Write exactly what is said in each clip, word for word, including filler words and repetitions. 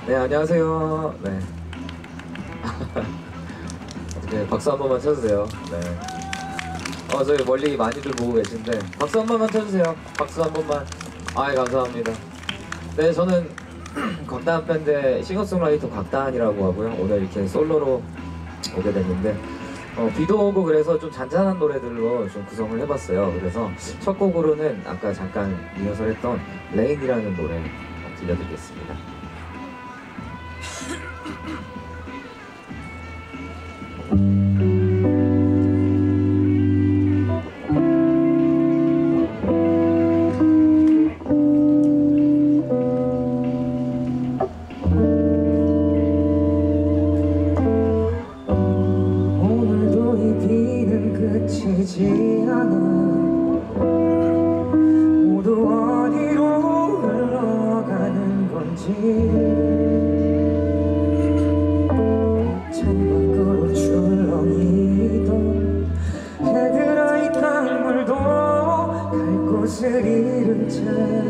네, 안녕하세요. 네. 네, 박수 한 번만 쳐주세요. 네. 어, 저희 멀리 많이들 보고 계신데, 박수 한 번만 쳐주세요. 박수 한 번만. 아이, 감사합니다. 네, 저는 곽다한 밴드의 싱어송라이터 곽다한이라고 하고요. 오늘 이렇게 솔로로 오게 됐는데, 어, 비도 오고 그래서 좀 잔잔한 노래들로 좀 구성을 해봤어요. 그래서 첫 곡으로는 아까 잠깐 리허설 했던 레인이라는 노래 들려드리겠습니다. 오늘도 이 비는 그치지 않아. 모두 어디로 흘러가는 건지 창밖으로 출렁이던 헤드라이트 강물도 갈 곳을 잃은 채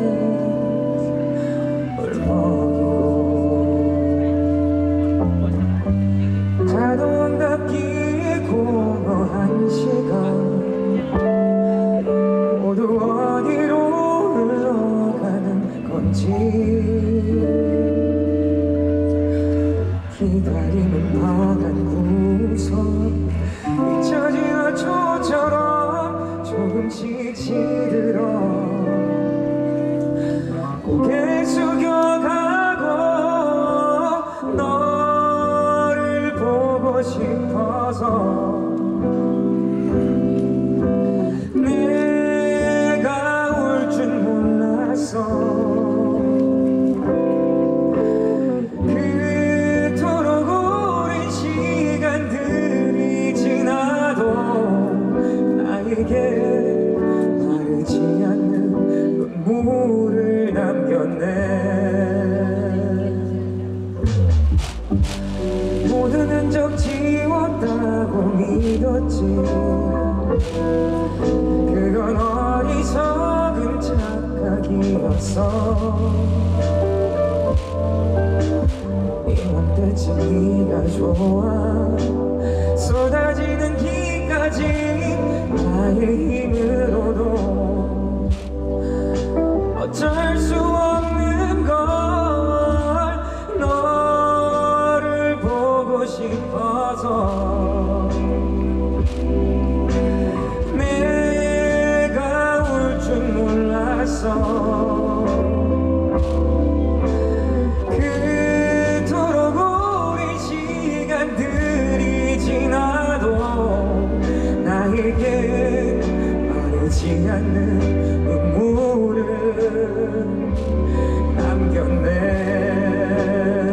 울먹이고 자동답기에 공허한 시간 모두 어디로 흘러가는 건지 기다림은 파란 구석 잊혀진 어초처럼 조금씩 시들어 고개 숙여가고 너를 보고 싶어서 내가 울 줄 몰랐어. 그토록 오랜 시간들이 지나도 나에게 마르지 않는 눈물을 남겼네. 모든 흔적 지웠다고 믿었지. 그건 어리석은 착각이었어. 이맘때쯤 네가 좋아. 쏟아지는 기까지 나의 힘으로도 어쩔 수 없는 걸 너를 보고 싶어서 내가 울 줄 몰랐어. 그토록 오랜 시간들이 지나도 나에게 마르지 않는 눈물을 남겼네.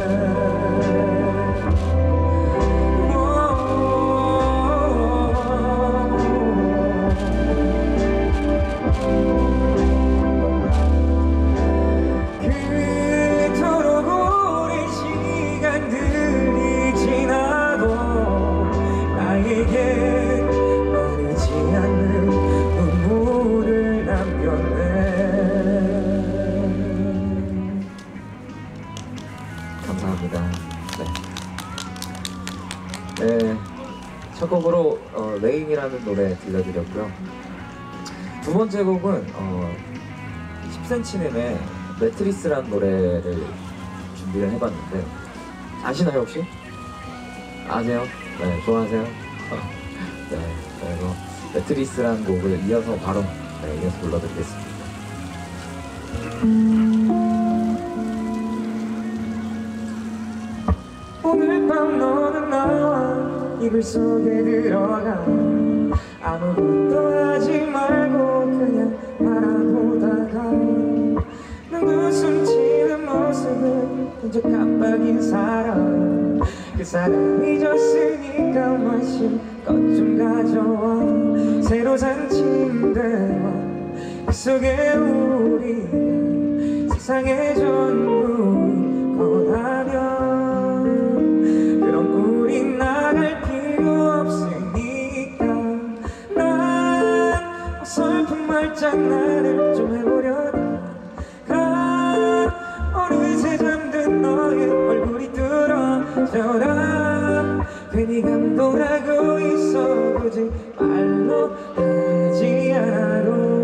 감사합니다. 네. 네, 첫 곡으로 어, 레인이라는 노래 들려드렸고요. 두 번째 곡은 어, 십 센티미터의 매트리스라는 노래를 준비를 해봤는데 아시나요 혹시? 아세요? 네, 좋아하세요? 네, 그래서 매트리스라는 곡을 이어서 바로 네, 이어서 불러드리겠습니다. 오늘 밤 너는 나와 이불 속에 들어가. 아무것도 하지 말고 그냥 바라보다가 눈 숨치는 모습은 혼자 깜빡인 사람. 그 사람 잊었으니까 마실 것 좀 가져와. 새로 산 침대와 그 속에 우리가 세상의 전부인 거라면 그런 꿀이 나갈 필요 없으니까 난 어설픈 말장난을 좀 해보려다 가. 어느새 잠든 너의 어쩌라 괜히 감동하고 있어 굳이 말로 하지 않아도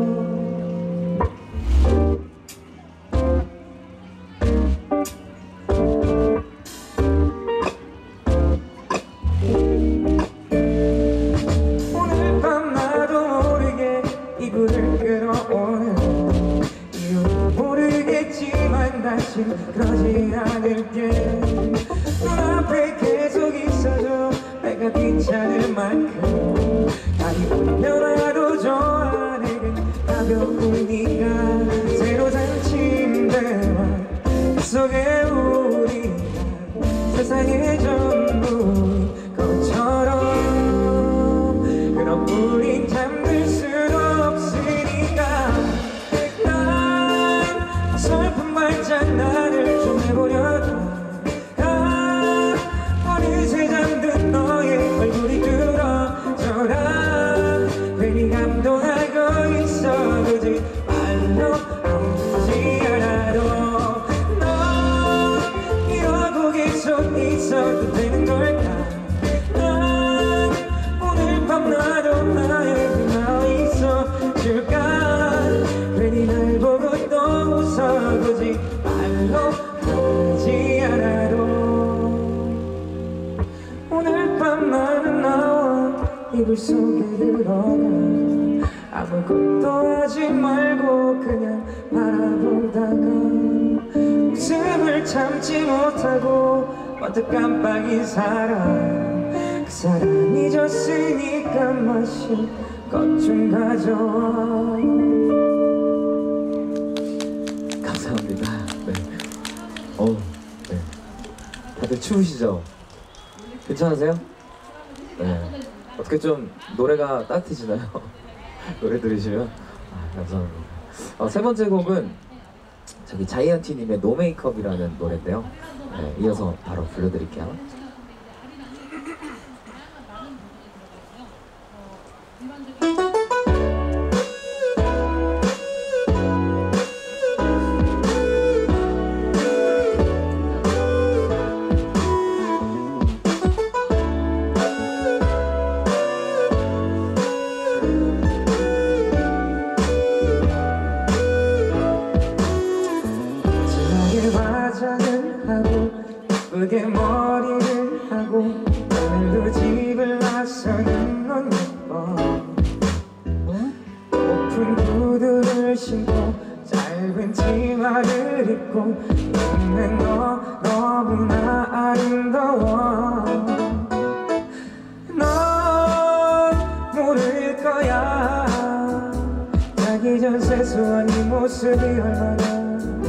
오늘 밤 나도 모르게 이불을 끌어오는 이유는 모르겠지만 다시 그러지 않을게 눈앞에 계속 있어줘 내가 귀찮을 만큼 다리 올려놔도 좋아 내겐 가벼우니까 새로 산 침대와 그 속에 우리가 세상의 전부인 것처럼 그럼 우린 잠들 수 없으니까 난 슬픈 말장난을 좀 해보려고 어느새 잠든 너의 얼굴이 뚫어져라 괜히 감동하고 있어 굳이 말로 하지 않아도 넌 이러고 계속 있어도 되는 걸까 난 오늘 밤 나도 나의 그날 있어 줄까 괜히 날 보고 또 웃어 굳이 말로 하지 않아도 오늘 밤 나는 나와 이불 속에 들어가 아무것도 하지 말고 그냥 바라보다가 웃음을 참지 못하고 번뜩 깜빡인 사람 그 사람 잊었으니까 마실 것 좀 가져와 감사합니다. 네. 어우, 네. 다들 추우시죠? 괜찮으세요? 네. 어떻게 좀 노래가 따뜻해지나요? 노래 들으시면? 아, 감사합니다. 어, 세 번째 곡은 저기 자이언티님의 노 메이크업이라는 노래인데요. 네, 이어서 바로 불러드릴게요. 화장을 하고 예쁘게 머리를 하고 오늘도 집을 나서는 넌 예뻐 높은 구두를 신고 짧은 치마를 입고 있는 너 너무나 아름다워 넌 모를 거야 자기 전 세수한 이 모습이 얼마나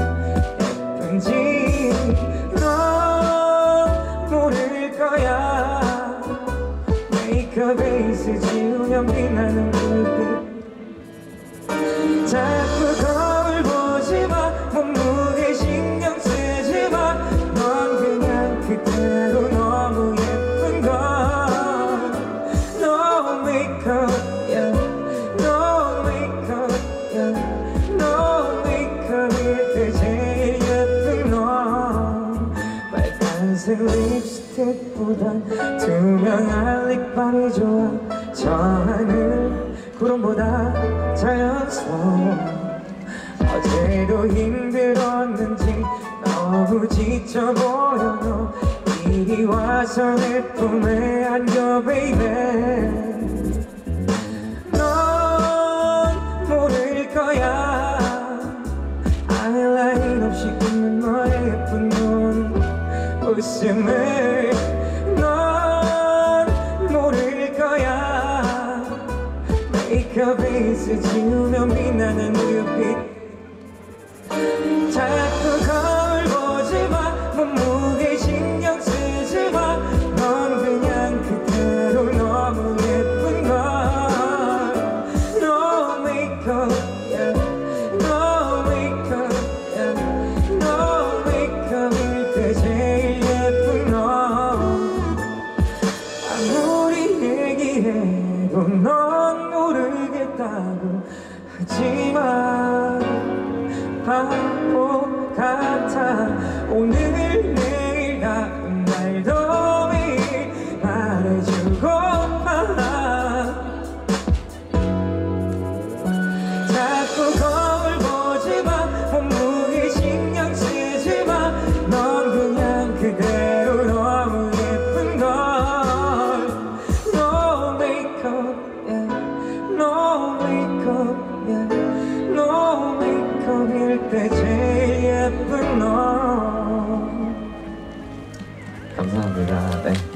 넌 모를 거야 메이크업에 있을 지우면 빛나는 불빛 자꾸 거울 보지마 몸무게 신경 쓰지마 넌 그냥 그대로 너무 예쁜걸 No makeup yeah No makeup yeah No makeup일 때 제일 예쁜 너 빨간색 립스틱보단 투명한 립밤이 좋아 저 하늘 구름보다 자연스러워 어제도 힘들었는지 너무 지쳐 보여 너 이리 와서 내 품에 안겨 baby 넌 모를 거야 아이라인 없이 웃는 너의 예쁜 눈 웃음을 넌 모를 거야 메이크업에 있을 지우면 빛나는 눈빛 자꾸 거울 보지마 몸무게 신경 쓰지마 넌 그냥 그대로 너무 예쁜걸 No makeup yeah No makeup yeah No makeup일 때 제일 예쁜 너 아무리 얘기해도 넌 모르겠다고 하지마 바보 같아 오늘 내일 다음 날 그대로 너무 예쁜 걸 No makeup, yeah. No makeup, yeah. No makeup일 때 제일 예쁜 너 감사합니다. 네.